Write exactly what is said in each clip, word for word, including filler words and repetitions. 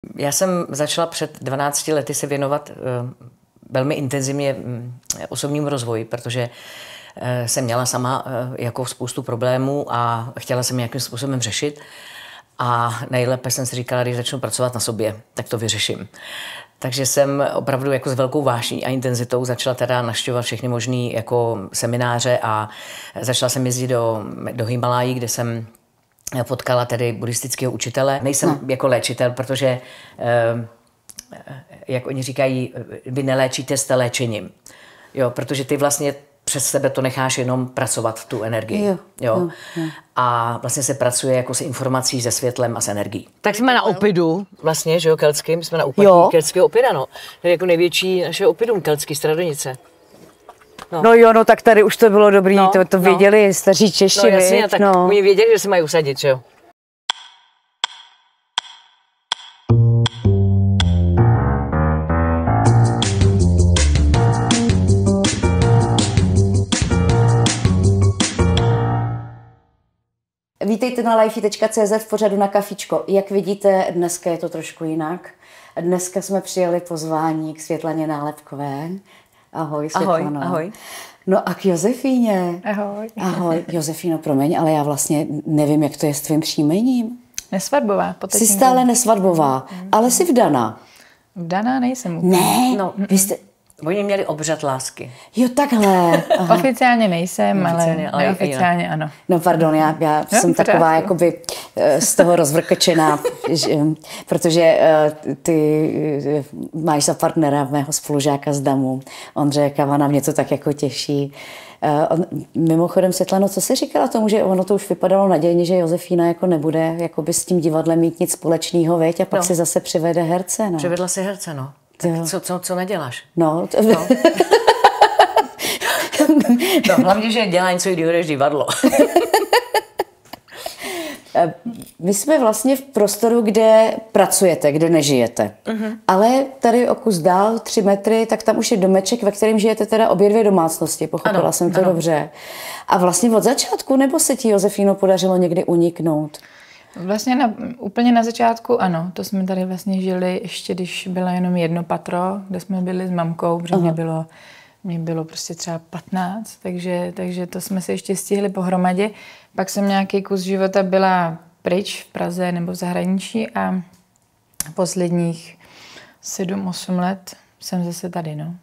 Já jsem začala před dvanácti lety se věnovat uh, velmi intenzivně um, osobnímu rozvoji, protože uh, jsem měla sama uh, jako spoustu problémů a chtěla jsem nějakým způsobem řešit. A nejlépe jsem si říkala, když začnu pracovat na sobě, tak to vyřeším. Takže jsem opravdu jako s velkou vášní a intenzitou začala teda navštěvovat všechny možné jako semináře a začala jsem jezdit do, do Himalají, kde jsem potkala tedy buddhistického učitele. Nejsem no. jako léčitel, protože, jak oni říkají, vy neléčíte, jste léčením. Jo, protože ty vlastně přes sebe to necháš jenom pracovat, tu energii. Jo, jo. Jo, jo. A vlastně se pracuje jako s informací, se světlem a s energií. Tak jsme na Opidu, vlastně, že jo, keltským, my jsme na úpatí keltského Opida, no. To je jako největší naše Opidum, keltský Stradonice. No. no jo, no tak tady už to bylo dobrý, no, to, to no. věděli staří Češi, no, jasně, tak no. oni věděli, že se mají usadit, že jo. Vítejte na lifey tečka cé zet v pořadu Na kafičko. Jak vidíte, dneska je to trošku jinak. Dneska jsme přijali pozvání k Světlaně Nálepkové. Ahoj, Světlano. Ahoj, ahoj. No a k Josefíně. Ahoj. Ahoj, Josefíno, promiň, ale já vlastně nevím, jak to je s tvým příjmením. Nesvadbová. Jsi stále nesvadbová, mm. ale jsi vdaná. Vdaná nejsem úplně. Ne, no, vy jste... Oni měli obřad lásky. Jo, takhle. Aha. Oficiálně nejsem, oficiálně, ale neoficiálně ano. No pardon, já, já no, jsem taková jakoby z toho rozvrkočená, protože ty máš za partnera mého spolužáka z Damu, Ondřeje Kavana, mě to tak jako těší. Mimochodem, Světlano, co jsi říkala tomu, že ono to už vypadalo nadějně, že Josefína jako nebude jakoby s tím divadlem mít nic společného, veď? A pak no. si zase přivede herce, no. Přivedla si herce, no. Tak co, co, co neděláš? No. To... no. no, hlavně, že dělá něco, když jdeš divadlo. My jsme vlastně v prostoru, kde pracujete, kde nežijete. Uh-huh. Ale tady o kus dál, tři metry, tak tam už je domeček, ve kterém žijete teda obě dvě domácnosti. Pochopila ano, jsem to ano. dobře. A vlastně od začátku, nebo se ti, Josefíno, podařilo někdy uniknout? Vlastně na, úplně na začátku ano, to jsme tady vlastně žili ještě, když bylo jenom jedno patro, kde jsme byli s mamkou, protože mě bylo, mě bylo prostě třeba patnáct, takže, takže to jsme se ještě stihli pohromadě. Pak jsem nějaký kus života byla pryč v Praze nebo v zahraničí a posledních sedm, osm let jsem zase tady, no.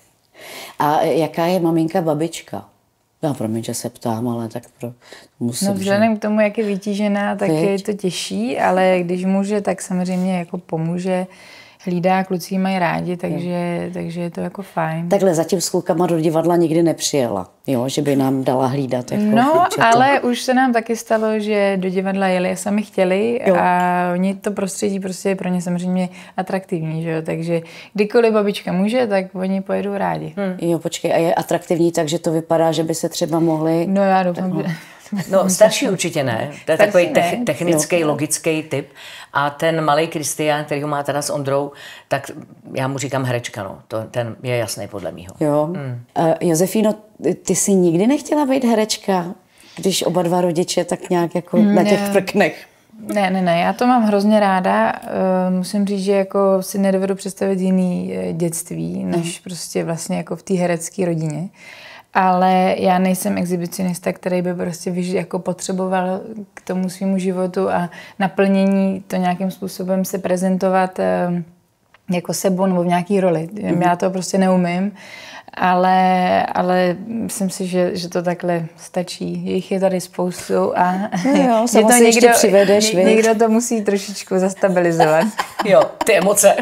A jaká je maminka, babička? Já promiň, že se ptám, ale tak pro, musím. No vzhledem k tomu, jak je vytížená, tak Teď. je to těžší, ale když může, tak samozřejmě jako pomůže. Hlídá, kluci mají rádi, takže, takže je to jako fajn. Takhle zatím s klukama do divadla nikdy nepřijela, jo? Že by nám dala hlídat. Jako no, ale už se nám taky stalo, že do divadla jeli a sami chtěli jo. a oni to prostředí prostě je pro ně samozřejmě atraktivní, že jo? Takže kdykoliv babička může, tak oni pojedou rádi. Hmm. Jo, počkej, a je atraktivní, takže to vypadá, že by se třeba mohli... No já doufám, tak, že... No, starší určitě ne. To je starší takový te- technický, jo. logický typ. A ten malý Kristián, který ho má teda s Ondrou, tak já mu říkám herečka, no. To, ten je jasný podle mýho. Jo. Hmm. Uh, Josefíno, ty jsi nikdy nechtěla být herečka, když oba dva rodiče tak nějak jako mm, na těch ne. prknech? Ne, ne, ne, já to mám hrozně ráda. Uh, musím říct, že jako si nedovedu představit jiný dětství, než mm. prostě vlastně jako v té herecké rodině. Ale já nejsem exhibicionista, který by prostě jako potřeboval k tomu svému životu a naplnění to nějakým způsobem se prezentovat jako sebou nebo v nějaký roli. Mm-hmm. Já to prostě neumím, ale, ale myslím si, že, že to takhle stačí. Jich je tady spoustu a no jo, že to někdo, přivedeš, ně, někdo to musí trošičku zastabilizovat. Jo, ty emoce.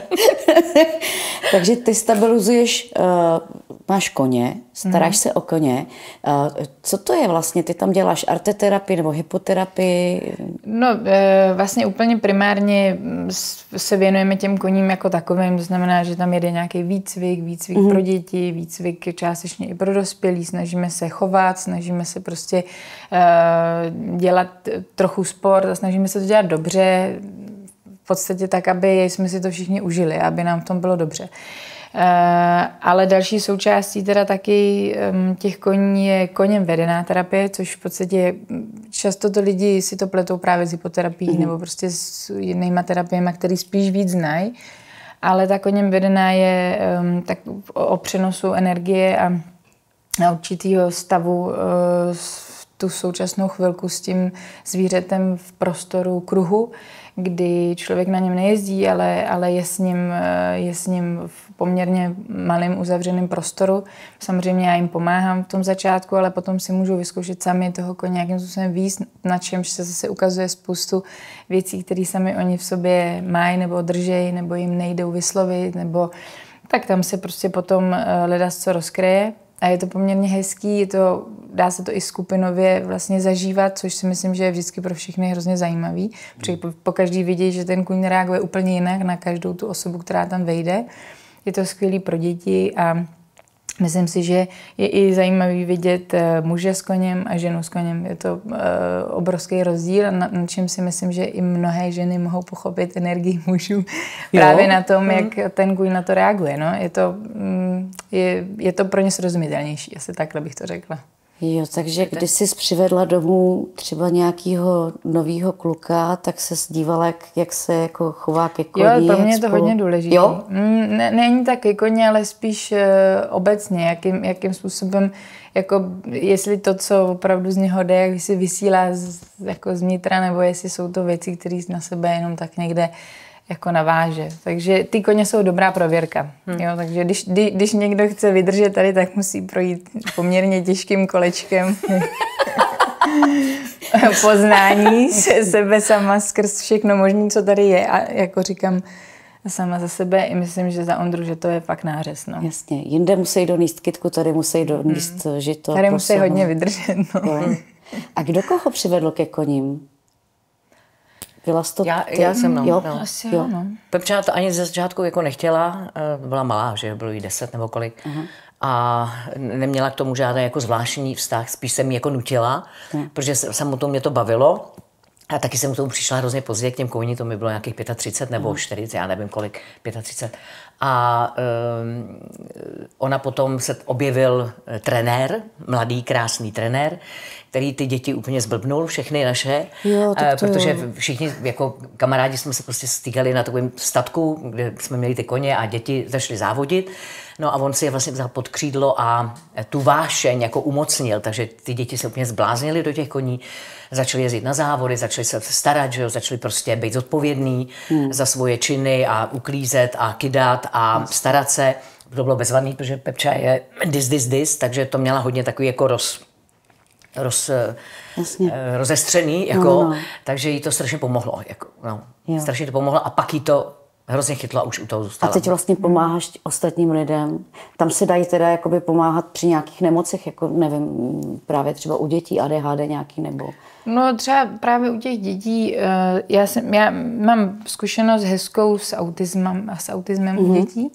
Takže ty stabilizuješ, uh, máš koně, staráš hmm. se o koně. Uh, co to je vlastně? Ty tam děláš arteterapii nebo hypoterapii? No e, vlastně úplně primárně se věnujeme těm koním jako takovým. To znamená, že tam jede nějaký výcvik, výcvik hmm. pro děti, výcvik částečně i pro dospělí. Snažíme se chovat, snažíme se prostě e, dělat trochu sport a snažíme se to dělat dobře. v podstatě tak, aby jsme si to všichni užili, aby nám v tom bylo dobře. Uh, ale další součástí teda taky um, těch koní je koněm vedená terapie, což v podstatě často to lidi si to pletou právě s hypoterapií mm-hmm. nebo prostě s jinýma terapiemi, který spíš víc znají. Ale ta koněm vedená je um, tak o, o přenosu energie a na určitýho stavu uh, tu současnou chvilku s tím zvířetem v prostoru kruhu, kdy člověk na něm nejezdí, ale, ale je, s ním, je s ním v poměrně malém uzavřeném prostoru. Samozřejmě já jim pomáhám v tom začátku, ale potom si můžou vyzkoušet sami toho koně nějakým způsobem víc, na čemž se zase ukazuje spoustu věcí, které sami oni v sobě mají nebo držejí, nebo jim nejdou vyslovit, nebo tak tam se prostě potom ledasco rozkryje. A je to poměrně hezký, je to, dá se to i skupinově vlastně zažívat, což si myslím, že je vždycky pro všechny hrozně zajímavý. Protože po každý vidí, že ten kůň reaguje úplně jinak na každou tu osobu, která tam vejde. Je to skvělý pro děti a myslím si, že je i zajímavý vidět muže s koněm a ženu s koněm. Je to uh, obrovský rozdíl, na, na čem si myslím, že i mnohé ženy mohou pochopit energii mužů. Právě na tom, mm. jak ten kůň na to reaguje. No. Je, to, mm, je, je to pro ně srozumitelnější, asi takhle bych to řekla. Jo, takže když jsi přivedla domů třeba nějakého nového kluka, tak se dívala, jak, jak se jako chová ke koni. Jo, pro mě je to spolu... hodně důležité. Jo? Ne, není tak ke koni, ale spíš uh, obecně, jakým, jakým způsobem, jako jestli to, co opravdu z něho jde, jak si vysílá z, jako z vnitra, nebo jestli jsou to věci, které na sebe jenom tak někde jako naváže. Takže ty koně jsou dobrá prověrka. Hmm. Jo, takže když, kdy, když někdo chce vydržet tady, tak musí projít poměrně těžkým kolečkem poznání se sebe sama skrz všechno možné, co tady je. A jako říkám sama za sebe i myslím, že za Ondru, že to je fakt nářez. No. Jasně. Jinde musí doníst kytku, tady musí doníst hmm. žito. Tady musí hodně vydržet. No. A kdo koho přivedl ke koním? Byla to já, já jsem, no. Jo, no. Asi jo, no. Pepča to ani ze začátku jako nechtěla, byla malá, že bylo jí deset nebo kolik. Uh-huh. A neměla k tomu žádný jako zvláštní vztah, spíš jsem ji jako nutila, uh-huh. protože samotnou mě to bavilo. A taky jsem k tomu přišla hrozně pozdě, k těm koní, to mi bylo nějakých třicet pět nebo čtyřicet, já nevím kolik, třicet pět. A um, ona potom se objevil trenér, mladý, krásný trenér, který ty děti úplně zblbnul, všechny naše, jo, tak to protože jo. všichni jako kamarádi jsme se prostě stýkali na takovém statku, kde jsme měli ty koně a děti začaly závodit. No a on si je vlastně vzal pod křídlo a tu vášeň jako umocnil, takže ty děti se úplně zbláznily do těch koní, začali jezdit na závody, začali se starat, že jo, začali prostě být zodpovědný hmm. za svoje činy a uklízet a kydat a starat se. To bylo bezvadný, protože Pepča je dis, dis, dis, takže to měla hodně takový jako roz, roz, rozestřený, jako, no, no. takže jí to strašně pomohlo. Jako, no, strašně to pomohlo a pak jí to hrozně chytlo a už u toho zůstala. A teď vlastně pomáháš ostatním lidem. Tam se dají teda jakoby pomáhat při nějakých nemocech, jako nevím, právě třeba u dětí A D H D nějaký nebo... No třeba právě u těch dětí, já, jsem, já mám zkušenost hezkou s autismem a s autismem mm-hmm. u dětí.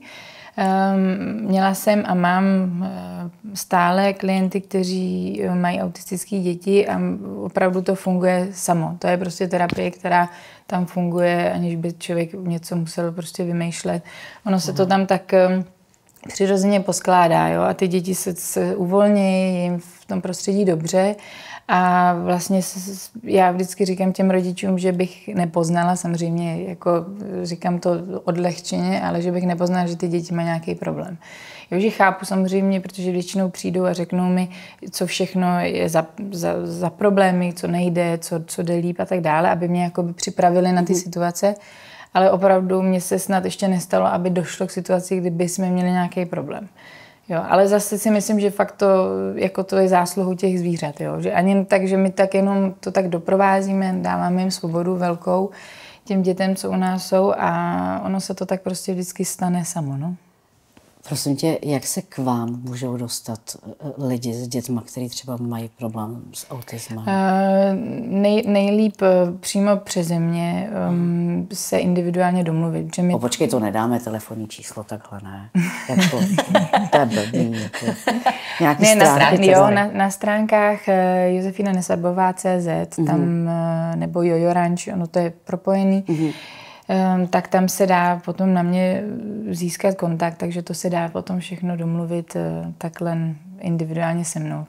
Měla jsem a mám stále klienty, kteří mají autistické děti a opravdu to funguje samo. To je prostě terapie, která tam funguje, aniž by člověk něco musel prostě vymýšlet. Ono se to tam tak přirozeně poskládá, jo? A ty děti se, se uvolní, jim v tom prostředí dobře. A vlastně já vždycky říkám těm rodičům, že bych nepoznala, samozřejmě jako říkám to odlehčeně, ale že bych nepoznala, že ty děti mají nějaký problém. Já už chápu samozřejmě, protože většinou přijdou a řeknou mi, co všechno je za, za, za problémy, co nejde, co, co jde líp a tak dále, aby mě jakoby připravili na ty mm. situace. Ale opravdu mě se snad ještě nestalo, aby došlo k situaci, kdyby jsme měli nějaký problém. Jo, ale zase si myslím, že fakt to, jako to je zásluhou těch zvířat. Jo? Že ani tak, že my tak jenom to tak doprovázíme, dáváme jim svobodu velkou těm dětem, co u nás jsou a ono se to tak prostě vždycky stane samo. No? Prosím tě, jak se k vám můžou dostat lidi s dětma, kteří třeba mají problém s autismem? Uh, nej, nejlíp přímo přeze mě um, se individuálně domluvit. Že my... O, počkej, to nedáme telefonní číslo, takhle ne. Jako, to je blbý. Jako, nějaký ne, stránky. Na, jo, na, na stránkách uh, Josefina Nesabová tečka cé zet, mm-hmm. tam, uh, nebo Jojo Ranch, ono to je propojený. Mm-hmm. tak tam se dá potom na mě získat kontakt, takže to se dá potom všechno domluvit takhle individuálně se mnou.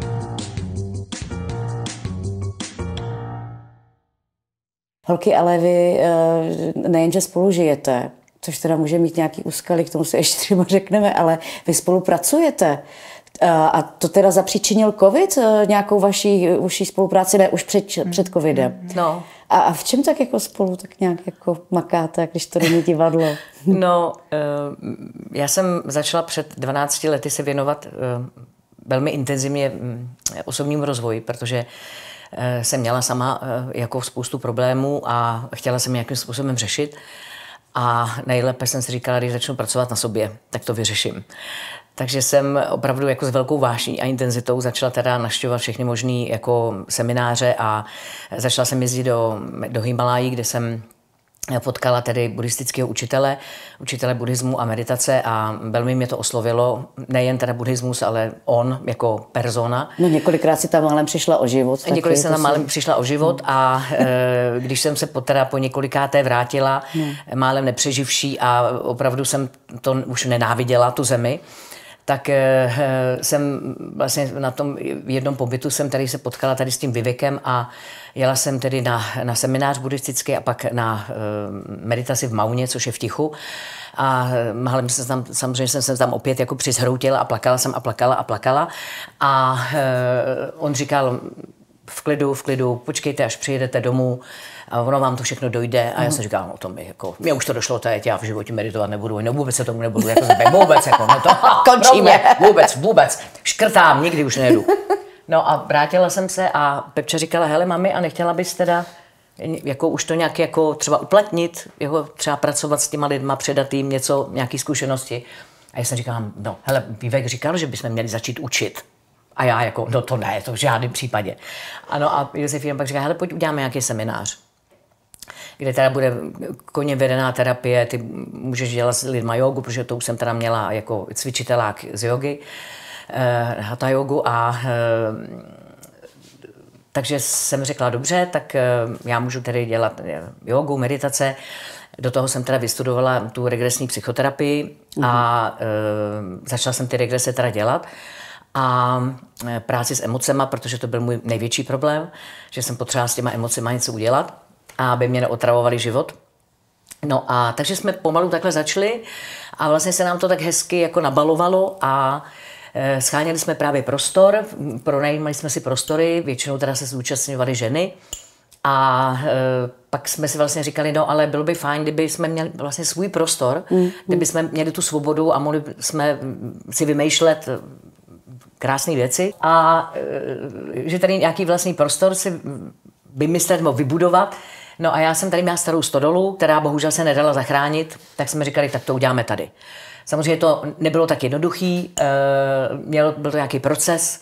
Holky, ale vy nejenže spolu žijete, což teda může mít nějaký úskalí, k tomu se ještě třeba řekneme, ale vy spolupracujete. A to teda zapříčinil covid, nějakou vaší, vaší spolupráci, ne už před, před covidem. No. A, a v čem tak jako spolu tak nějak jako makáte, když to není divadlo? No, já jsem začala před dvanácti lety se věnovat velmi intenzivně osobnímu rozvoji, protože jsem měla sama jako spoustu problémů a chtěla jsem nějakým způsobem řešit. A nejlépe jsem si říkala, když začnu pracovat na sobě, tak to vyřeším. Takže jsem opravdu jako s velkou vášní a intenzitou začala teda navštěvovat všechny možné jako semináře a začala jsem jezdit do, do Himalají, kde jsem potkala tedy buddhistického učitele, učitele buddhismu a meditace a velmi mě to oslovilo, nejen teda buddhismus, ale on jako persona. No několikrát si tam málem přišla o život. Několikrát jsem tam málem přišla o život a e, když jsem se teda po několikáté vrátila, no. málem nepřeživší a opravdu jsem to už nenáviděla, tu zemi, tak e, jsem vlastně na tom jednom pobytu jsem tady se potkala tady s tím Vivekem a jela jsem tedy na, na seminář buddhistický a pak na e, meditaci v Mauně, což je v tichu. A málem jsem tam, samozřejmě jsem se tam opět jako přizhroutila a plakala jsem a plakala a plakala. A e, on říkal v klidu, v klidu, počkejte, až přijedete domů, a ono vám to všechno dojde. A já jsem říkala, no to mi jako, mě už to došlo teď, já v životě meditovat nebudu, no vůbec se tomu nebudu, jako zbej, vůbec, jako, no to končíme, vůbec, vůbec, škrtám, nikdy už nejedu. No a vrátila jsem se a Pepča říkala, hele mami, a nechtěla bys teda jako už to nějak jako třeba uplatnit, jako třeba pracovat s těma lidma, předat jim něco, nějaké zkušenosti. A já jsem říkala, no hele, Vivek říkal, že bychom měli začít učit. A já jako, no to ne, to v žádném případě. Ano a Josefína pak říká, hele, pojď uděláme nějaký seminář, kde teda bude koně vedená terapie, ty můžeš dělat s lidma jogu, protože to už jsem teda měla jako cvičitelák z jogy, eh, hatha jogu a eh, takže jsem řekla, dobře, tak eh, já můžu tedy dělat jogu, meditace, do toho jsem teda vystudovala tu regresní psychoterapii mm-hmm. a eh, začala jsem ty regrese teda dělat. A práci s emocema, protože to byl můj největší problém, že jsem potřebovala s těma emocema něco udělat, aby mě neotravovali život. No a takže jsme pomalu takhle začali a vlastně se nám to tak hezky jako nabalovalo a e, scháněli jsme právě prostor, pronajímali jsme si prostory, většinou teda se zúčastňovaly ženy a e, pak jsme si vlastně říkali, no ale bylo by fajn, kdyby jsme měli vlastně svůj prostor, mm, kdyby jsme měli tu svobodu a mohli jsme si vymýšlet krásné věci a že tady nějaký vlastní prostor si vymyslet nebo vybudovat. No a já jsem tady měla starou stodolu, která bohužel se nedala zachránit, tak jsme říkali, tak to uděláme tady. Samozřejmě to nebylo tak jednoduchý, měl, byl to nějaký proces,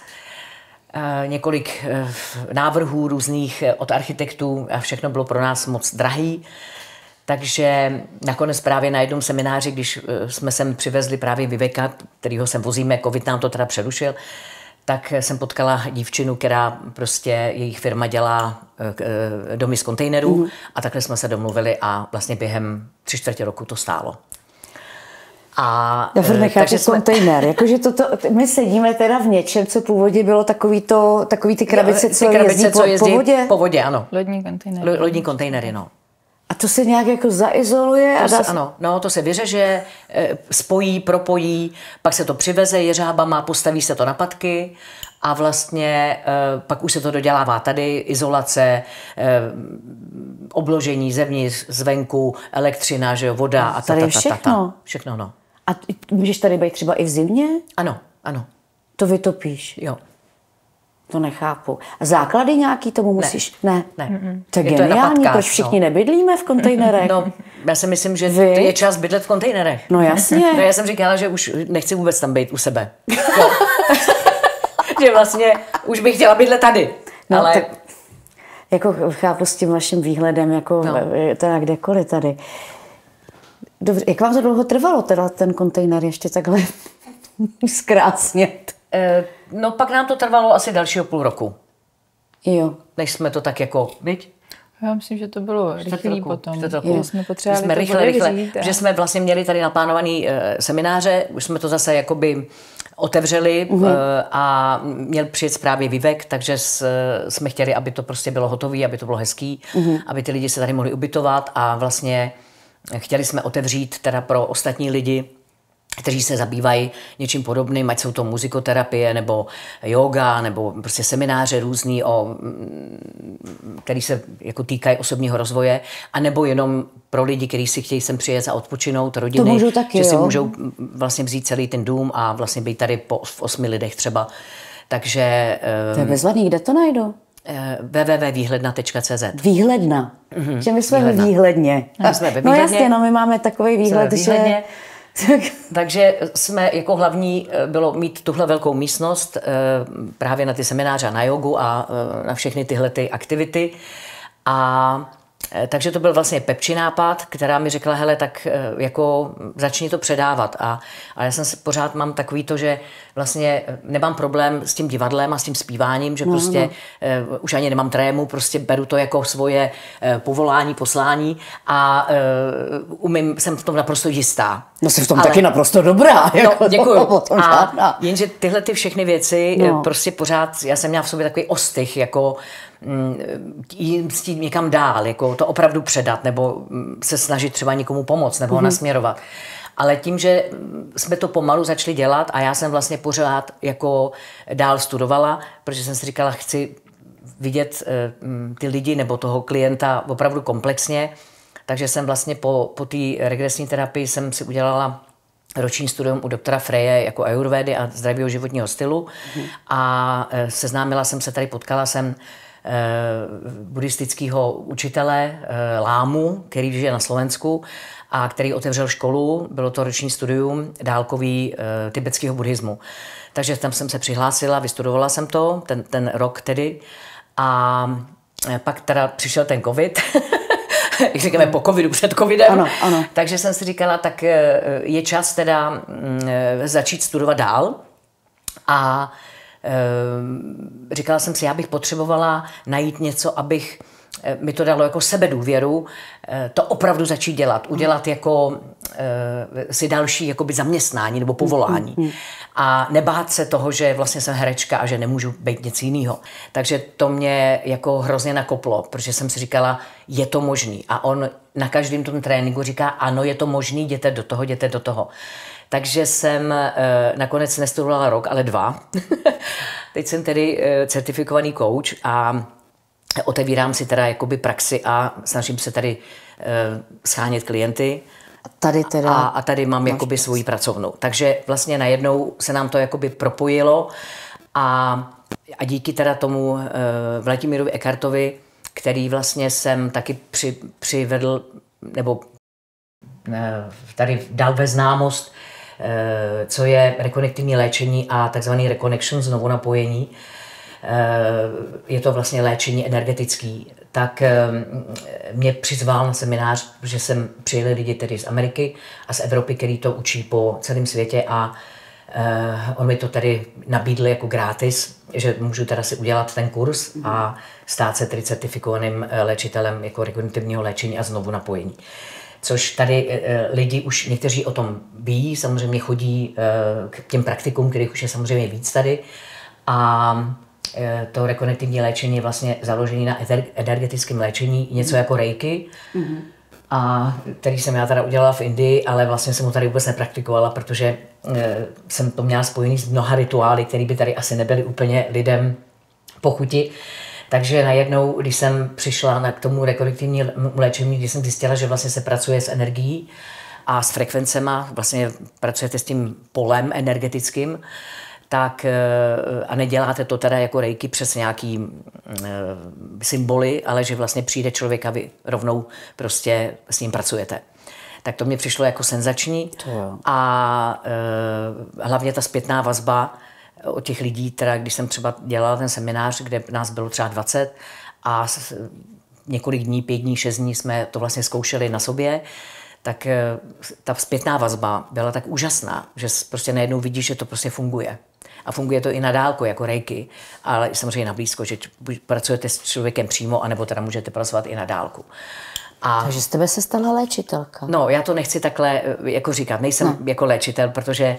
několik návrhů různých od architektů a všechno bylo pro nás moc drahý. Takže nakonec právě na jednom semináři, když jsme sem přivezli právě Viveka, kterýho sem vozíme, covid nám to teda přerušil, tak jsem potkala dívčinu, která prostě, jejich firma dělá domy z kontejnerů mm. a takhle jsme se domluvili a vlastně během tři čtvrtě roku to stálo. A, já furt nechápu jsme... kontejner, jakože toto, my sedíme teda v něčem, co původně bylo takový, to, takový ty krabice, co, ty krabice, jezdí, co jezdí po, po vodě. Po vodě, ano. Lodní kontejnery. Lodní kontejnery, no. A to se nějak jako zaizoluje? To a dá se, ano, no, to se vyřeže, spojí, propojí, pak se to přiveze jeřábama, postaví se to na patky a vlastně pak už se to dodělává tady, izolace, obložení zevnitř, zvenku, elektřina, že jo, voda a ta, ta, ta, ta, všechno? Všechno, no. A můžeš tady být třeba i v zimě? Ano, ano. To vytopíš? Jo. To nechápu. A základy nějaký tomu musíš? Ne. Ne. ne. To je geniální, proč všichni no. nebydlíme v kontejnerech? No, já si myslím, že Vy? je čas bydlet v kontejnerech. No jasně. No, já jsem říkala, že už nechci vůbec tam být u sebe. No. Že vlastně už bych chtěla bydlet tady. No, ale... tak, jako chápu s tím vaším výhledem, jako no. teda kdekoliv tady. Dobře, jak vám to dlouho trvalo, teda ten kontejner ještě takhle zkrásnět? No pak nám to trvalo asi dalšího půl roku. Jo. Než jsme to tak jako, viď? Já myslím, že to bylo rychlý potom. Že jsme potřebovali jsme rychle, rychle, a... že jsme vlastně měli tady naplánovaný uh, semináře, už jsme to zase jakoby otevřeli uh, a měl přijet právě Vivek, takže s, jsme chtěli, aby to prostě bylo hotové, aby to bylo hezký, uh-huh. aby ty lidi se tady mohli ubytovat a vlastně chtěli jsme otevřít teda pro ostatní lidi, kteří se zabývají něčím podobným, ať jsou to muzikoterapie, nebo yoga, nebo prostě semináře různý, o, který se jako týkají osobního rozvoje, anebo jenom pro lidi, kteří si chtějí sem přijet a odpočinout, rodiny, taky, že si jo. můžou vlastně vzít celý ten dům a vlastně být tady po v osmi lidech třeba. Takže... To je bezvadný, kde to najdu? w w w tečka výhledna tečka c z. Výhledna. Mm-hmm. Že my jsme výhledna. ve výhledně. My jsme ve no výhledně. jasně, no my máme takový výhled, že... Takže jsme jako hlavní bylo mít tuhle velkou místnost právě na ty semináře, na jogu a na všechny tyhle ty aktivity. A takže to byl vlastně Pepči nápad, která mi řekla, hele, tak jako začni to předávat. A, a já jsem se pořád mám takový to, že vlastně nemám problém s tím divadlem a s tím zpíváním, že prostě uh, už ani nemám trému, prostě beru to jako svoje uh, povolání, poslání a uh, umím, jsem v tom naprosto jistá. No jsi v tom Ale... taky naprosto dobrá. Jako no, děkuju. To, a jenže tyhle ty všechny věci no. prostě pořád, já jsem měla v sobě takový ostych, jako jít s tím někam dál, jako to opravdu předat, nebo se snažit třeba někomu pomoct, nebo mm-hmm. ho nasměrovat. Ale tím, že jsme to pomalu začali dělat a já jsem vlastně pořád jako dál studovala, protože jsem si říkala, chci vidět ty lidi nebo toho klienta opravdu komplexně, takže jsem vlastně po, po té regresní terapii jsem si udělala roční studium u doktora Freje jako ajurvédy a zdravého životního stylu mm-hmm. a seznámila jsem se tady, potkala jsem buddhistického učitele Lámu, který žije na Slovensku a který otevřel školu, bylo to roční studium dálkový e, tibetského buddhismu. Takže tam jsem se přihlásila, vystudovala jsem to, ten, ten rok tedy a pak teda přišel ten covid, jak říkáme po covidu, před covidem, ano, ano. Takže jsem si říkala, tak je čas teda začít studovat dál a říkala jsem si, já bych potřebovala najít něco, abych mi to dalo jako sebedůvěru, to opravdu začít dělat, udělat jako si další jakoby zaměstnání nebo povolání. A nebát se toho, že vlastně jsem herečka a že nemůžu být nic jiného. Takže to mě jako hrozně nakoplo, protože jsem si říkala, je to možný. A on na každém tom tréninku říká, ano, je to možný, jděte do toho, jděte do toho. Takže jsem e, nakonec nestudovala rok, ale dva. Teď jsem tedy e, certifikovaný coach a otevírám si teda jakoby praxi a snažím se tady e, schánět klienty. A tady teda... A, a tady mám jakoby svoji pracovnu. Takže vlastně najednou se nám to jakoby propojilo a, a díky teda tomu e, Vladimírovi Eckartovi, který vlastně jsem taky při, přivedl, nebo e, tady dal ve známost, co je rekonektivní léčení a takzvaný reconnection, znovu napojení. Je to vlastně léčení energetický. Tak mě přizval na seminář, protože jsem přijeli lidi tedy z Ameriky a z Evropy, který to učí po celém světě a on mi to tady nabídl jako gratis, že můžu teda si udělat ten kurz a stát se tedy certifikovaným léčitelem jako rekonektivního léčení a znovu napojení. Což tady e, lidi už někteří o tom ví, samozřejmě chodí e, k těm praktikům, kterých už je samozřejmě víc tady. A e, to rekonektivní léčení je vlastně založené na energetickém léčení, něco jako reiki. Mm-hmm. A který jsem já teda udělala v Indii, ale vlastně jsem ho tady vůbec nepraktikovala, protože e, jsem to měla spojený s mnoha rituály, které by tady asi nebyly úplně lidem po chuti. Takže najednou, když jsem přišla na k tomu rekonektivnímu léčení, když jsem zjistila, že vlastně se pracuje s energií a s frekvencema, vlastně pracujete s tím polem energetickým, tak a neděláte to teda jako reiki přes nějaký symboly, ale že vlastně přijde člověk a vy rovnou prostě s ním pracujete. Tak to mě přišlo jako senzační a hlavně ta zpětná vazba od těch lidí, teda když jsem třeba dělala ten seminář, kde nás bylo třeba dvacet a několik dní, pět dní, šest dní jsme to vlastně zkoušeli na sobě, tak ta zpětná vazba byla tak úžasná, že prostě najednou vidíš, že to prostě funguje. A funguje to i na dálku, jako reiki, ale samozřejmě na blízko, že pracujete s člověkem přímo, anebo teda můžete pracovat i na dálku. A takže z tebe se stala léčitelka. No, já to nechci takhle jako říkat, nejsem no. jako léčitel, protože,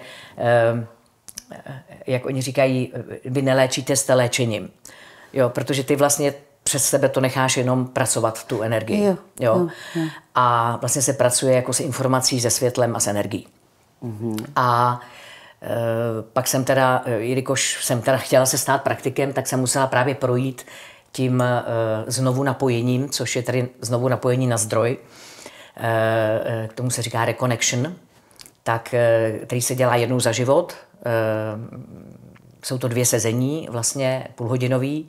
jak oni říkají, vy neléčíte, jste léčením. Jo, protože ty vlastně přes sebe to necháš jenom pracovat, tu energii. Jo, jo. Jo, jo. A vlastně se pracuje jako s informací, se světlem a s energií. Mm-hmm. A e, pak jsem teda, jelikož jsem teda chtěla se stát praktikem, tak jsem musela právě projít tím e, znovu napojením, což je tady znovu napojení na zdroj. E, k tomu se říká reconnection, tak, e, který se dělá jednou za život. E, jsou to dvě sezení, vlastně půlhodinový,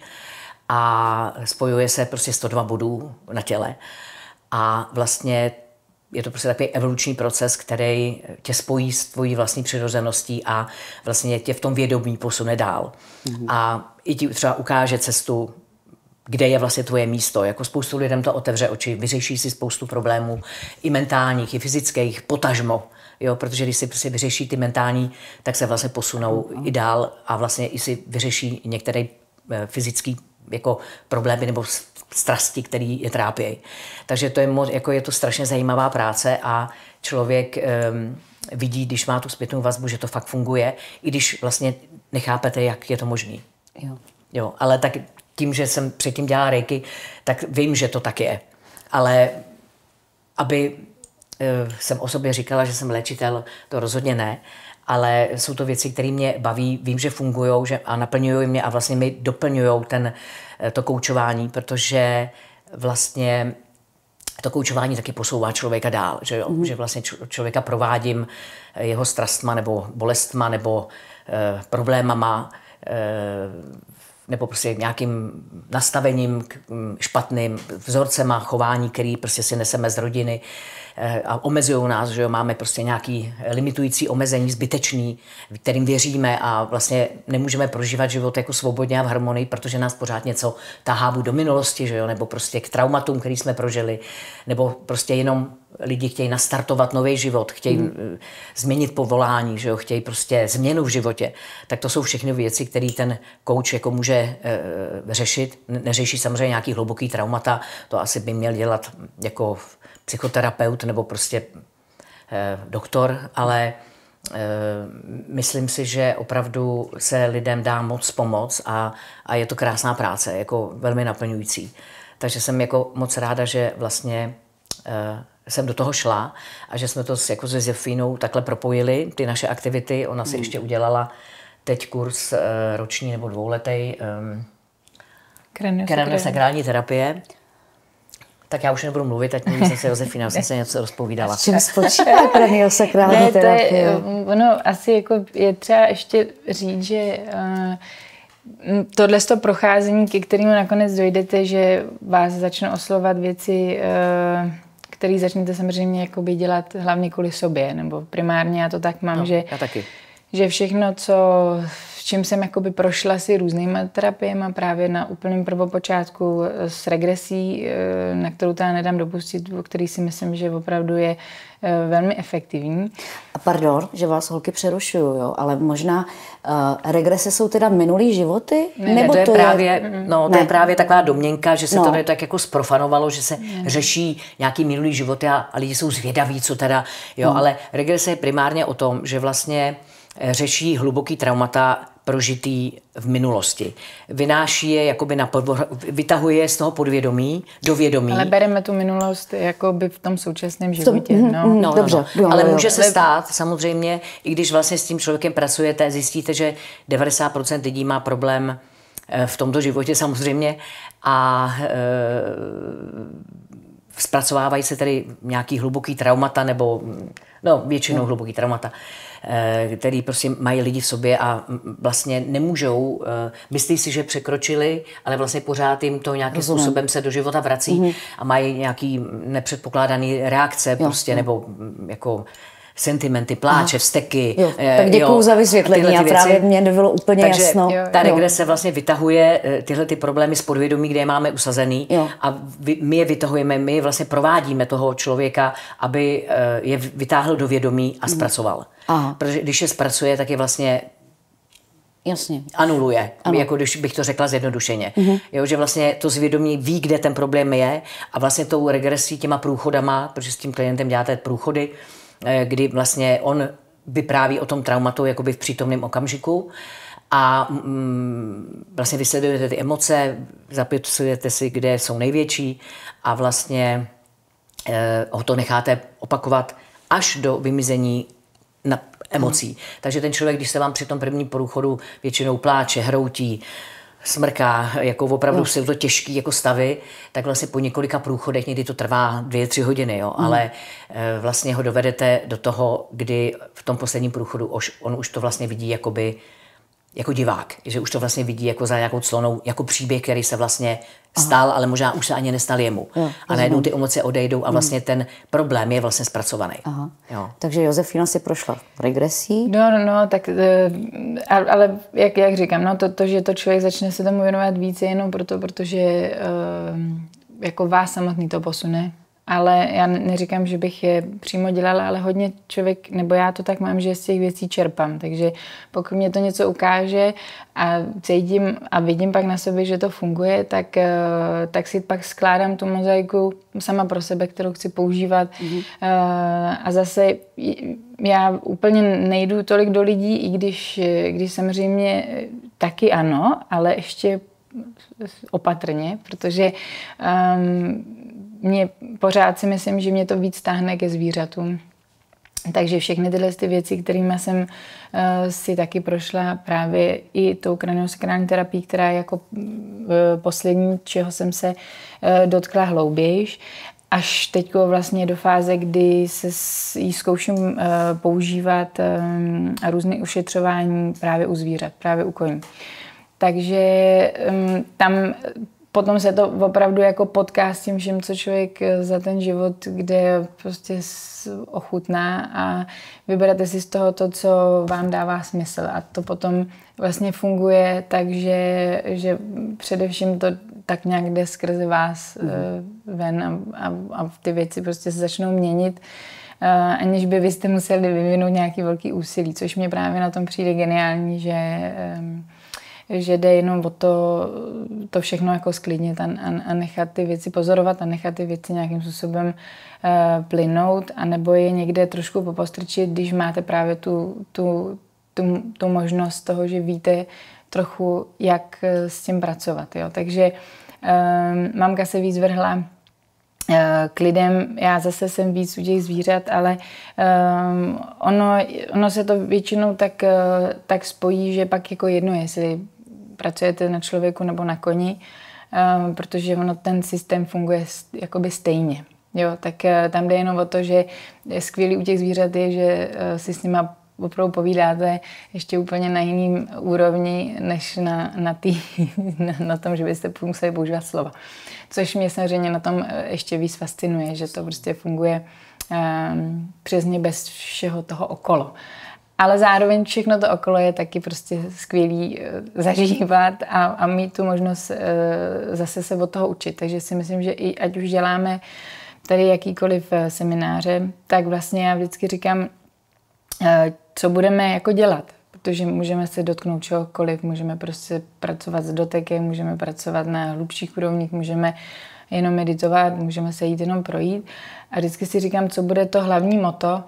a spojuje se prostě sto dva bodů na těle. A vlastně je to prostě takový evoluční proces, který tě spojí s tvojí vlastní přirozeností a vlastně tě v tom vědomí posune dál. Mm-hmm. A i ti třeba ukáže cestu, kde je vlastně tvoje místo. Jako spoustu lidem to otevře oči, vyřeší si spoustu problémů, i mentálních, i fyzických, potažmo. Jo, protože když si prostě vyřeší ty mentální, tak se vlastně posunou mm-hmm. i dál a vlastně i si vyřeší některé fyzické jako problémy nebo strasti, které je trápí. Takže to je, jako je to strašně zajímavá práce a člověk um, vidí, když má tu zpětnou vazbu, že to fakt funguje, i když vlastně nechápete, jak je to možný. Jo. Jo, ale tak tím, že jsem předtím dělala reiki, tak vím, že to tak je. Ale aby uh, jsem o sobě říkala, že jsem léčitel, to rozhodně ne. Ale jsou to věci, které mě baví, vím, že fungují že, a naplňují mě a vlastně mi doplňují ten, to koučování, protože vlastně to koučování taky posouvá člověka dál, že, jo? Mm. že vlastně člověka provádím jeho strastma nebo bolestma nebo e, problémama e, nebo prostě nějakým nastavením špatným, vzorcema chování, který prostě si neseme z rodiny a omezují nás, že jo, máme prostě nějaký limitující omezení, zbytečný, kterým věříme a vlastně nemůžeme prožívat život jako svobodně a v harmonii, protože nás pořád něco tahá buď do minulosti, že jo, nebo prostě k traumatům, který jsme prožili, nebo prostě jenom lidi chtějí nastartovat nový život, chtějí mm. změnit povolání, že jo, chtějí prostě změnu v životě. Tak to jsou všechny věci, které ten coach jako může e, řešit. Neřeší samozřejmě nějaký hluboký traumata, to asi by měl dělat jako psychoterapeut nebo prostě e, doktor, ale e, myslím si, že opravdu se lidem dá moc pomoct a, a je to krásná práce, jako velmi naplňující. Takže jsem jako moc ráda, že vlastně e, jsem do toho šla a že jsme to jako se Josefínou takhle propojili, ty naše aktivity. Ona si mm. ještě udělala teď kurz e, roční nebo dvouletý e, kraniosakrální terapie. Tak já už nebudu mluvit, ať mluví se Josefína, už jsem se něco rozpovídala. S čím spočívá kraniosakrální terapie? Ono asi jako je třeba ještě říct, že uh, tohle z toho procházení, ke kterému nakonec dojdete, že vás začnou oslovovat věci, uh, které začnete samozřejmě jakoby dělat hlavně kvůli sobě, nebo primárně já to tak mám, no, že, já taky. že všechno, co, s čím jsem jakoby prošla si různýma terapiemi, právě na úplném prvopočátku s regresí, na kterou teda nedám dopustit, o který si myslím, že opravdu je velmi efektivní. A pardon, že vás holky přerušuju, jo, ale možná uh, regrese jsou teda minulý životy? Ne, nebo to je to právě, je... No, to je právě taková domněnka, že se no. to tak jako sprofanovalo, že se ne. řeší nějaký minulý životy a, a lidi jsou zvědaví, co teda, jo, hmm. ale regrese je primárně o tom, že vlastně řeší hluboký traumata prožitý v minulosti. Vynáší je, jakoby na podvor, vytahuje je z toho podvědomí do vědomí. Ale bereme tu minulost jakoby v tom současném životě. tom, no. Mm, no, dobře. No, no. Ale může se stát, samozřejmě, i když vlastně s tím člověkem pracujete, zjistíte, že devadesát procent lidí má problém v tomto životě samozřejmě a e, zpracovávají se tedy nějaký hluboký traumata nebo no, většinou no. hluboký traumata, který prostě mají lidi v sobě a vlastně nemůžou, myslí si, že překročili, ale vlastně pořád jim to nějakým Rozumím. způsobem se do života vrací mm-hmm. a mají nějaký nepředpokládaný reakce jo, prostě, jo. nebo jako sentimenty, pláče, Aha. vzteky. Jo, tak děkuju za vysvětlení a právě mě nebylo úplně Takže jasno. Jo, ta regrese vlastně vytahuje tyhle ty problémy z podvědomí, kde je máme usazený jo. a my je vytahujeme, my je vlastně provádíme toho člověka, aby je vytáhl do vědomí a zpracoval. Aha. Protože když je zpracuje, tak je vlastně Jasně. Anuluje, ano. Jako když bych to řekla zjednodušeně. Mm-hmm. Jo, že vlastně to zvědomí ví, kde ten problém je a vlastně tou regresí těma průchodama, protože s tím klientem děláte průchody, kdy vlastně on vypráví o tom traumatu jakoby v přítomném okamžiku a mm, vlastně vysledujete ty emoce, zapisujete si, kde jsou největší a vlastně eh, ho to necháte opakovat až do vymizení na emocí. Hmm. Takže ten člověk, když se vám při tom prvním průchodu většinou pláče, hroutí, smrká, jako opravdu no. jsou to těžký jako stavy, tak vlastně po několika průchodech, někdy to trvá dvě, tři hodiny, jo, hmm. ale e, vlastně ho dovedete do toho, kdy v tom posledním průchodu už, on už to vlastně vidí jakoby jako divák, že už to vlastně vidí jako za nějakou clonou, jako příběh, který se vlastně stal, Aha. ale možná už se ani nestal jemu. Jo, a najednou ty emoce odejdou a vlastně ten problém je vlastně zpracovaný. Aha. Jo. Takže Josefína si prošla regresí. No, no, no, tak, ale jak, jak říkám, no, to, to, že to člověk začne se tomu věnovat víc, je jenom proto, protože jako vás samotný to posune. Ale já neříkám, že bych je přímo dělala, ale hodně člověk, nebo já to tak mám, že z těch věcí čerpám. Takže pokud mě to něco ukáže a cítím a vidím pak na sobě, že to funguje, tak, tak si pak skládám tu mozaiku sama pro sebe, kterou chci používat. Mm-hmm. A zase já úplně nejdu tolik do lidí, i když, když samozřejmě taky ano, ale ještě opatrně, protože um, mě pořád si myslím, že mě to víc táhne ke zvířatům. Takže všechny tyhle ty věci, kterými jsem uh, si taky prošla právě i tou kraniosakrální terapií, která je jako uh, poslední, čeho jsem se uh, dotkla hloubějiš, až teď vlastně do fáze, kdy se jí zkouším uh, používat um, různé ušetřování právě u zvířat, právě u koní. Takže um, tam potom se to opravdu jako potká s tím všem, co člověk za ten život, kde prostě ochutná a vyberete si z toho to, co vám dává smysl. A to potom vlastně funguje tak, že, že především to tak nějak jde skrze vás mm. ven a, a, a ty věci prostě se začnou měnit, aniž by vy jste museli vyvinout nějaký velký úsilí, což mě právě na tom přijde geniální, že že jde jenom o to, to všechno jako sklidnit a, a nechat ty věci pozorovat a nechat ty věci nějakým způsobem uh, plynout, anebo je někde trošku popostrčit, když máte právě tu, tu, tu, tu možnost toho, že víte trochu, jak s tím pracovat. Jo. Takže um, mamka se víc vrhla uh, k lidem, já zase jsem víc u těch zvířat, ale um, ono, ono se to většinou tak, uh, tak spojí, že pak jako jedno, jestli pracujete na člověku nebo na koni, um, protože ono ten systém funguje jakoby stejně. Jo, tak uh, tam jde jenom o to, že skvělý u těch zvířat je, že uh, si s nima opravdu povídáte ještě úplně na jiným úrovni, než na, na, tý, na, na tom, že byste museli používat slova. Což mě samozřejmě na tom ještě víc fascinuje, že to prostě funguje um, přesně bez všeho toho okolo. Ale zároveň všechno to okolo je taky prostě skvělý zažívat a, a mít tu možnost uh, zase se od toho učit. Takže si myslím, že i ať už děláme tady jakýkoliv semináře, tak vlastně já vždycky říkám, uh, co budeme jako dělat. Protože můžeme se dotknout čehokoliv, můžeme prostě pracovat s dotekem, můžeme pracovat na hlubších úrovních, můžeme jenom meditovat, můžeme se jít jenom projít. A vždycky si říkám, co bude to hlavní motto.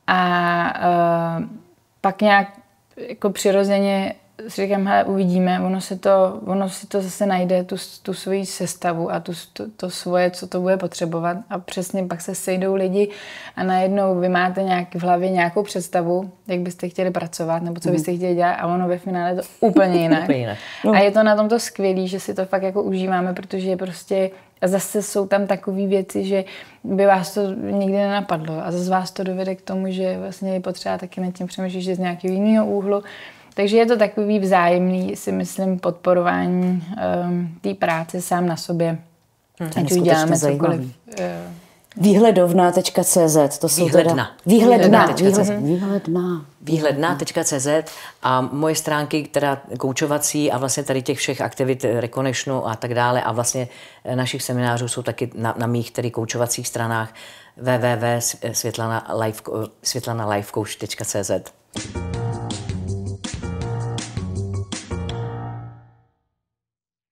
A uh, pak nějak jako přirozeně si říkám, hele, uvidíme, ono, se to, ono si to zase najde, tu, tu svoji sestavu a tu, to, to svoje, co to bude potřebovat. A přesně pak se sejdou lidi a najednou vy máte nějak v hlavě nějakou představu, jak byste chtěli pracovat, nebo co byste chtěli dělat a ono ve finále to úplně jinak. Úplně jinak. No. A je to na tom to skvělý, že si to fakt jako užíváme, protože prostě a zase jsou tam takové věci, že by vás to nikdy nenapadlo a zase vás to dovede k tomu, že vlastně je potřeba taky nad tím přemýšlet, že z nějakého jiného úhlu. Takže je to takový vzájemný, si myslím, podporování um, té práce sám na sobě. Hmm. Ať už děláme cokoliv. Uh, Výhledovna tečka cé zet, to jsou Výhledna. Teda... Výhledna. Výhledna. Výhledna. Výhledna tečka cé zet a moje stránky, teda koučovací a vlastně tady těch všech aktivit Reconnectionu a tak dále a vlastně našich seminářů jsou taky na, na mých tedy koučovacích stranách w w w tečka světlana life coach tečka cé zet.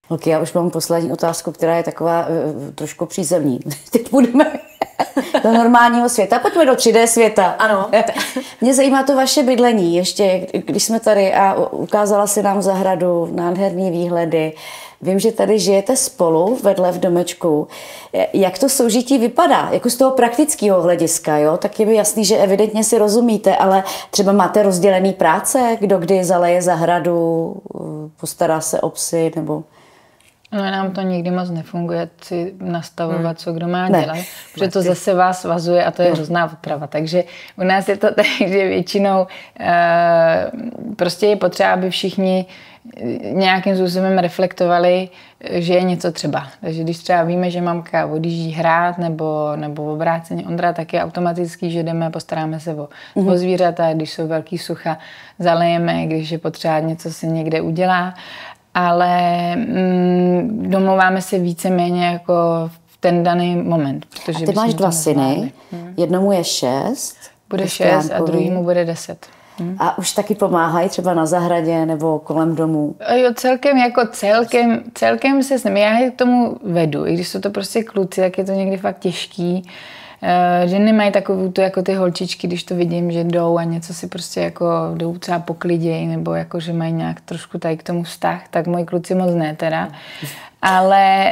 Ok, já už mám poslední otázku, která je taková uh, trošku přízemní. Teď budeme do normálního světa. Pojďme do tři dé světa. Ano. Mě zajímá to vaše bydlení. Ještě, když jsme tady a ukázala si nám zahradu, nádherný výhledy. Vím, že tady žijete spolu vedle v domečku. Jak to soužití vypadá? Jako z toho praktického hlediska, jo? Tak je mi jasný, že evidentně si rozumíte, ale třeba máte rozdělený práce, kdo kdy zaleje zahradu, postará se o psy, nebo... No, nám to nikdy moc nefunguje si nastavovat, hmm. co kdo má ne. dělat, protože to zase vás svazuje a to je hrozná odprava. Takže u nás je to tak, že většinou e, prostě je potřeba, aby všichni nějakým způsobem reflektovali, že je něco třeba. Takže když třeba víme, že mamka odjíždí hrát nebo, nebo obráceně Ondra, tak je automatický, že jdeme, postaráme se o, mm-hmm. o zvířata, když jsou velký sucha, zalejeme, když je potřeba něco se někde udělá. Ale mm, domlouváme se víceméně jako v ten daný moment. Protože a ty máš dva syny, hmm. jednomu je šest. Bude šest a druhýmu bude deset. Hmm. A už taky pomáhají třeba na zahradě nebo kolem domu? Jo, celkem jako celkem, celkem se s nimi, já je k tomu vedu, i když jsou to prostě kluci, tak je to někdy fakt těžký. Že nemají takovou tu jako ty holčičky, když to vidím, že jdou a něco si prostě jako jdou třeba pokliděj, nebo jako, že mají nějak trošku tady k tomu vztah, tak moji kluci moc ne teda. Ale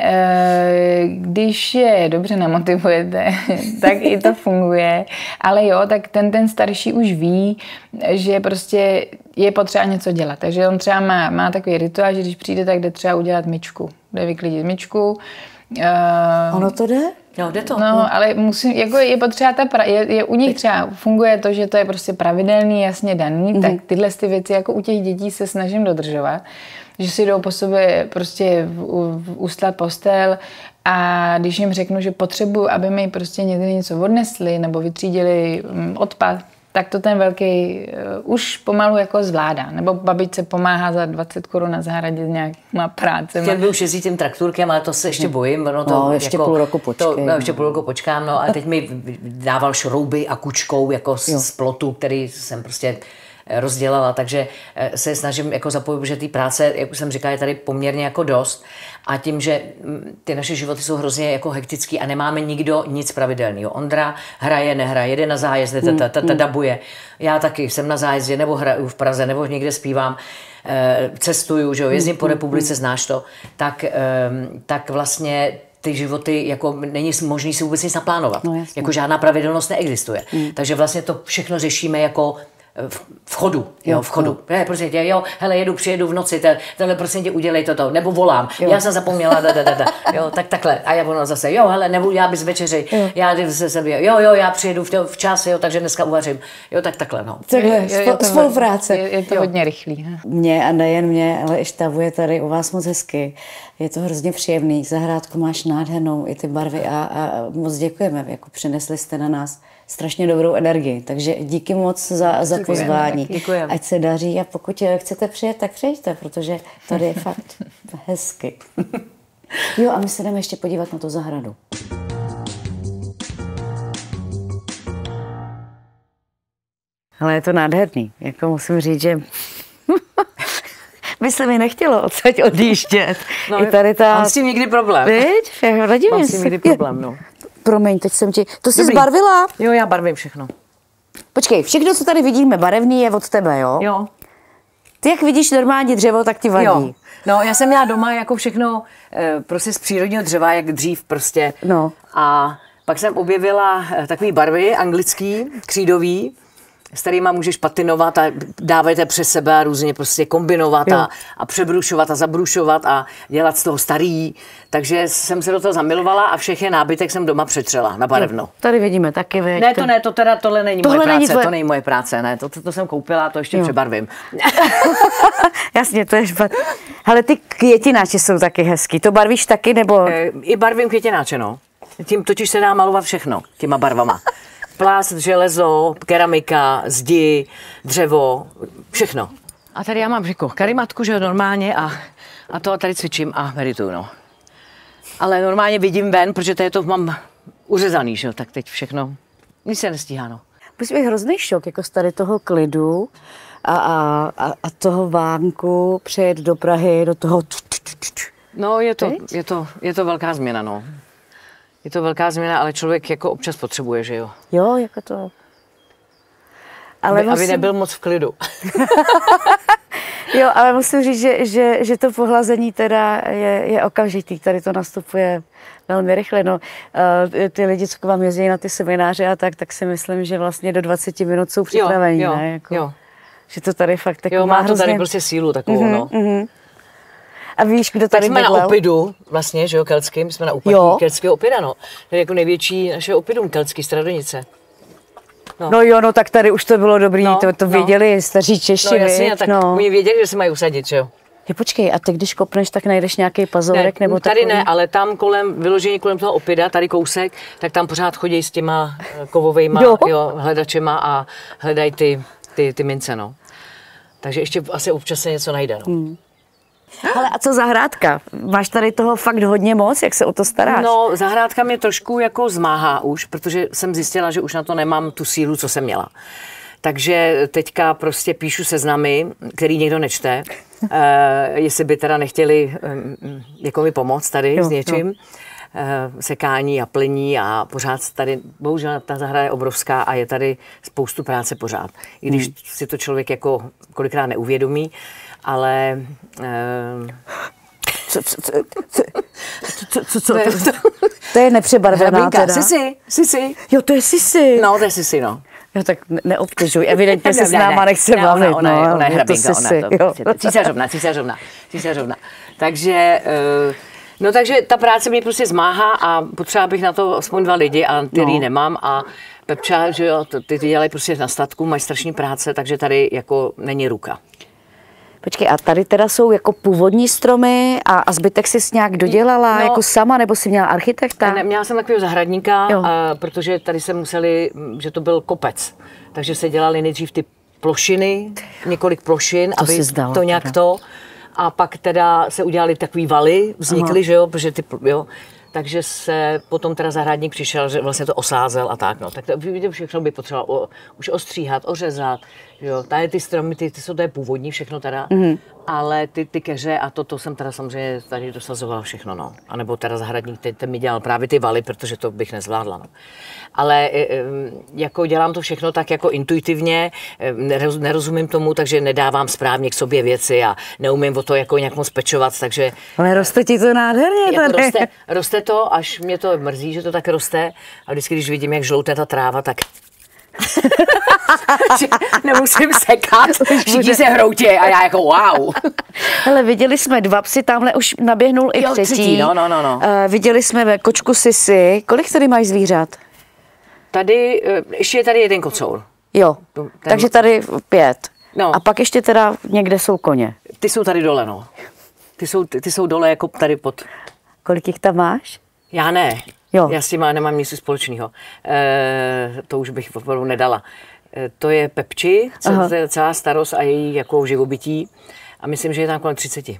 když je dobře namotivujete, tak i to funguje. Ale jo, tak ten, ten starší už ví, že prostě je potřeba něco dělat. Takže on třeba má, má takový rituál, že když přijde, tak jde třeba udělat myčku. Jde vyklidit myčku. Ono to jde? No, jde to. No, ale musím, jako je potřeba ta, pra, je, je u nich třeba funguje to, že to je prostě pravidelný, jasně daný, mm-hmm. tak tyhle ty věci jako u těch dětí se snažím dodržovat, že si jdou po sobě prostě v, v, uslat postel a když jim řeknu, že potřebuju, aby mi prostě někdy něco odnesli nebo vytřídili odpad, tak to ten velký uh, už pomalu jako zvládá. Nebo babičce pomáhá za dvacet korun na zahradě s nějakýma prácema. Chtěl by už jezdit tím trakturkem, ale to se ještě bojím. No, to no ještě jako, půl roku počkej. To, no, ještě půl roku počkám, no a teď mi dával šrouby a kučkou jako z, z plotu, který jsem prostě rozdělala, takže se snažím jako zapojit, že té práce, jak už jsem říkala, je tady poměrně jako dost a tím, že ty naše životy jsou hrozně jako hektický a nemáme nikdo nic pravidelného. Ondra hraje, nehraje, jede na zájezdy, dabuje. Já taky jsem na zájezdě, nebo hraju v Praze, nebo někde zpívám, cestuju, že jo, jezdím po republice, znáš to, tak, tak vlastně ty životy, jako není možný si vůbec nic naplánovat. No, jako žádná pravidelnost neexistuje. Mm. Takže vlastně to všechno řešíme jako v chodu, jo, v chodu. Jo. Ne, prosím tě, jo, hele, jedu, přijedu v noci, tenhle prosím tě, udělej toto, nebo volám, jo. Já jsem zapomněla, da, da, da, da. Jo, tak takhle. A já ono zase, jo, hele, nebudu, já bys večeři, jo. Já se sebě, jo, jo, já přijedu v, včas, jo, takže dneska uvařím. Jo, tak takhle, no. Takhle, je, je to, spolupráce. Je, je to jo. hodně rychlý. Ne? Mě a nejen mě, ale i štavuje tady u vás moc hezky. Je to hrozně příjemný. Zahrádku máš nádhernou, i ty barvy a, a moc děkujeme, jako přinesli jste na nás strašně dobrou energii, takže díky moc za, za pozvání. Děkujeme. Ať se daří a pokud chcete přijet, tak přijďte, protože tady je fakt hezky. Jo, a my se jdeme ještě podívat na tu zahradu. Ale je to nádherný, jako musím říct, že by se mi nechtělo odsaď odjíždět. No, I tady ta... mám s tím někdy problém. Víš, radím mám s tím někdy problém, no. Promiň, teď jsem ti... To jsi Dobrý. Zbarvila? Jo, já barvím všechno. Počkej, všechno, co tady vidíme barevný, je od tebe, jo? Jo. Ty jak vidíš normální dřevo, tak ti vadí. Jo. No, já jsem měla doma jako všechno e, prostě z přírodního dřeva, jak dřív prostě. No. A pak jsem objevila e, takové barvy anglický, křídový, s kterýma můžeš patinovat a dávajte přes sebe a různě prostě kombinovat a, a přebrušovat a zabrušovat a dělat z toho starý. Takže jsem se do toho zamilovala a všechny nábytek jsem doma přetřela na barevno. Jo, tady vidíme taky, veď. Ne, to ne, to teda, tohle není tohle moje není práce, tvoje... to není moje práce, ne, to, to, to jsem koupila, to ještě jo. přebarvím. Jasně, to je špatné. Ale ty květináče jsou taky hezký, to barvíš taky, nebo? E, I barvím květináče, no. Tím totiž se dá malovat všechno, těma barvama. Plast, železo, keramika, zdi, dřevo, všechno. A tady já mám jako karimatku, že normálně a, a to tady cvičím a medituju, no. Ale normálně vidím ven, protože tady to mám uřezaný, že jo, tak teď všechno, nic se nestíhá, no. Musí být hrozný šok, jako z tady toho klidu a, a, a, a toho vánku přejet do Prahy, do toho No, je to, je, to, je to velká změna, no. Je to velká změna, ale člověk jako občas potřebuje, že jo? Jo, jako to. Ale aby, musím... aby nebyl moc v klidu. Jo, ale musím říct, že, že, že to pohlazení teda je, je okamžitý. Tady to nastupuje velmi rychle. No, ty lidi, co k vám jezdí na ty semináře a tak, tak si myslím, že vlastně do dvaceti minut jsou připravení. Jo, jo, ne? Jako, jo. Že to tady fakt taková jo, má to hrozně... tady prostě sílu takovou, mm-hmm, no. Mm-hmm. A víš, kdo tady jsme bydlel? na Opidu, vlastně, že jo, keltským, jsme na úpatí keltského Opida, no. To je jako největší naše Opidum, keltský Stradonice. No. no jo, no tak tady už to bylo dobrý, no, to, to věděli no. staří Češi, no, jasně, tak no. oni věděli, že se mají usadit, že jo. Je, počkej, a ty když kopneš, tak najdeš nějaký pazourek ne, nebo tady takový? ne, ale tam kolem, vyložení kolem toho Opida, tady kousek, tak tam pořád chodí s těma kovovejma jo. Jo, hledačema a hledají ty, ty, ty mince, no. Takže ještě asi občas se něco najde, no. Hmm. Ale a co zahrádka? Máš tady toho fakt hodně moc, jak se o to staráš? No, zahrádka mě trošku jako zmáhá už, protože jsem zjistila, že už na to nemám tu sílu, co jsem měla. Takže teďka prostě píšu seznamy, který někdo nečte, uh, jestli by teda nechtěli um, jako mi pomoct tady jo, s něčím. Uh, sekání a plení a pořád tady, bohužel ta zahrada je obrovská a je tady spoustu práce pořád. I když hmm. si to člověk jako kolikrát neuvědomí, ale... Uh, co, co, co, co, co, co, co, to, to je nepřebarvená teda. Sisi, Sisi. Jo, to je Sisi. No, to je Sisi, no. Jo, tak neobtěžuj, evidentně se s náma nechce bavit. Ona, ona, no, ona je hrabinka, to ona je to, císařovna, císařovna, císařovna. Takže, no takže ta práce mě prostě zmáhá a potřeba bych na to aspoň dva lidi, a který no. nemám a Pepča, že jo, ty, ty dělají prostě na statku, mají strašný práce, takže tady jako není ruka. Počkej, a tady teda jsou jako původní stromy a, a zbytek jsi nějak dodělala no, jako sama, nebo jsi měla architekta? Ne, měla jsem takového zahradníka, a, protože tady se museli, že to byl kopec, takže se dělali nejdřív ty plošiny, několik plošin, to aby zdala, to nějak teda. to, a pak teda se udělali takový valy, vznikly, že jo, protože ty, jo, takže se potom teda zahradník přišel, že vlastně to osázel a tak, no. Tak to, všechno by potřeboval o, už ostříhat, ořezat, jo. Tady ty stromy, ty, ty jsou to je původní všechno teda, mm-hmm. ale ty, ty keře a to, to jsem teda samozřejmě tady dosazovala všechno, no. A nebo teda zahradník, ten, ten mi dělal právě ty valy, protože to bych nezvládla, no. Ale jako dělám to všechno tak jako intuitivně, nerozumím tomu, takže nedávám správně k sobě věci a neumím o to jako nějak moc pečovat, takže... Ale roste ti to nádherně jako tady. Roste, roste to, až mě to mrzí, že to tak roste, a vždycky, když vidím, jak žlouté ta tráva, tak... nemusím sekat, všichni se hroutí a já jako wow. Hele, viděli jsme dva psy, tamhle už naběhnul i jo, třetí. třetí. No, no, no, no. Uh, viděli jsme kočku Sisi. Kolik tady máš zvířat? Tady, ještě je tady jeden kocour. Jo, Ten... takže tady pět. No. A pak ještě teda někde jsou koně. Ty jsou tady dole, no. Ty jsou, ty, ty jsou dole jako tady pod... Kolik jich tam máš? Já ne. Jo. Já s tím nemám nic společného. E, to už bych opravdu nedala. E, to je Pepči, celá starost a její jako živobytí. A myslím, že je tam kolem třiceti.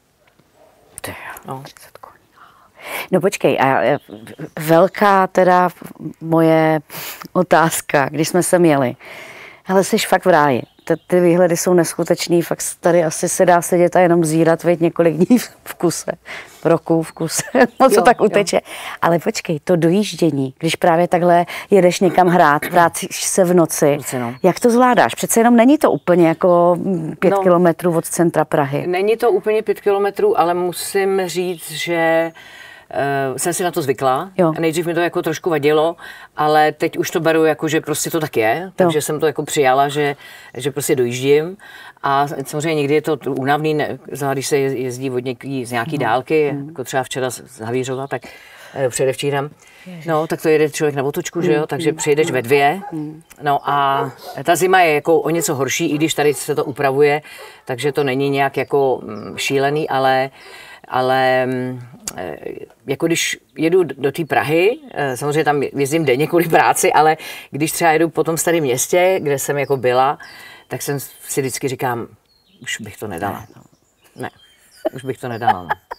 No. No počkej, a velká teda moje otázka, když jsme sem jeli. Hele, jsi fakt v ráji. Ty, ty výhledy jsou neskutečný, fakt tady asi se dá sedět a jenom zírat, veď několik dní v kuse, roku v kuse, no co jo, tak uteče. Jo. Ale počkej, to dojíždění, když právě takhle jedeš někam hrát, vrátíš se v noci, no. Jak to zvládáš? Přece jenom není to úplně jako pět no, kilometrů od centra Prahy. Není to úplně pět kilometrů, ale musím říct, že Uh, jsem si na to zvykla. Jo. Nejdřív mi to jako trošku vadilo, ale teď už to beru jako, že prostě to tak je, takže jo. jsem to jako přijala, že, že prostě dojíždím. A samozřejmě někdy je to únavný, ne, když se jezdí od něký, z nějaký mm. dálky, mm. jako třeba včera z Havířova, tak uh, předevčírem, no tak to jede člověk na otočku, mm. že jo, takže přijedeš ve dvě. Mm. No a ta zima je jako o něco horší, i když tady se to upravuje, takže to není nějak jako šílený, ale ale jako když jedu do té Prahy, samozřejmě tam jezdím denně kvůli práci, ale když třeba jedu po tom starém městě, kde jsem jako byla, tak jsem si vždycky říkám, už bych to nedala. Ne, už bych to nedala. No.